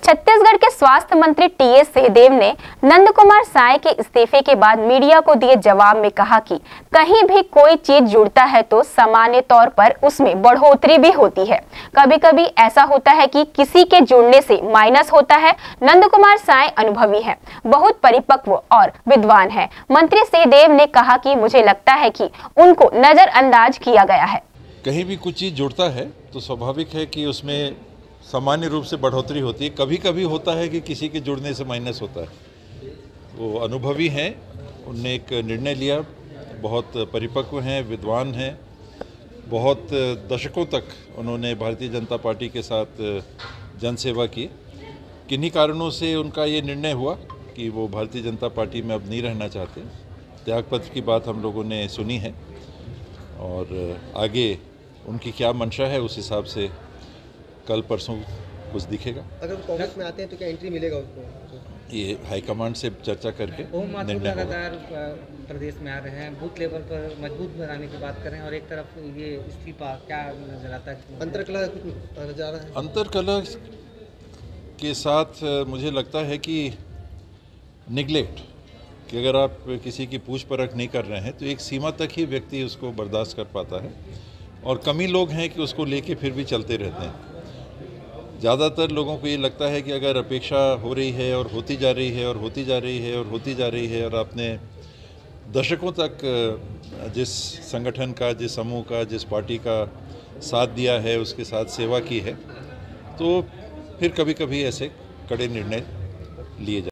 छत्तीसगढ़ के स्वास्थ्य मंत्री टीएस सिंहदेव ने नंद कुमार साय के इस्तीफे के बाद मीडिया को दिए जवाब में कहा कि कहीं भी कोई चीज जुड़ता है तो सामान्य तौर पर उसमें बढ़ोतरी भी होती है। कभी कभी ऐसा होता है कि किसी के जुड़ने से माइनस होता है। नंद कुमार साय अनुभवी है, बहुत परिपक्व और विद्वान है। मंत्री सिंहदेव ने कहा कि मुझे लगता है कि उनको नजरअंदाज किया गया है। कहीं भी कुछ चीज़ जुड़ता है तो स्वाभाविक है कि उसमें सामान्य रूप से बढ़ोतरी होती है। कभी कभी होता है कि किसी के जुड़ने से माइनस होता है। वो अनुभवी हैं, उनने एक निर्णय लिया, बहुत परिपक्व हैं, विद्वान हैं, बहुत दशकों तक उन्होंने भारतीय जनता पार्टी के साथ जनसेवा की। किन्हीं कारणों से उनका ये निर्णय हुआ कि वो भारतीय जनता पार्टी में अब नहीं रहना चाहते। त्यागपत्र की बात हम लोगों ने सुनी है और आगे उनकी क्या मंशा है उस हिसाब से कल परसों कुछ दिखेगा। अगर कांग्रेस में आते हैं तो क्या एंट्री मिलेगा उसको? ये हाईकमांड से चर्चा करके निर्णय होगा। लगातार प्रदेश में आ रहे हैं, बूथ लेवल पर मजबूत बनाने की बात कर रहे हैं और एक तरफ ये इस्तीफा, क्या नजर आता है? अंतरकलह नजर आ रहा है। अंतरकलह के साथ मुझे लगता है कि निगलेक्ट, कि अगर आप किसी की पूछ परख नहीं कर रहे हैं तो एक सीमा तक ही व्यक्ति उसको बर्दाश्त कर पाता है और कम ही लोग हैं कि उसको लेके फिर भी चलते रहते हैं। ज़्यादातर लोगों को ये लगता है कि अगर अपेक्षा हो रही है और होती जा रही है और होती जा रही है और होती जा रही है और आपने दशकों तक जिस संगठन का, जिस समूह का, जिस पार्टी का साथ दिया है, उसके साथ सेवा की है, तो फिर कभी कभी ऐसे कड़े निर्णय लिए जाते हैं।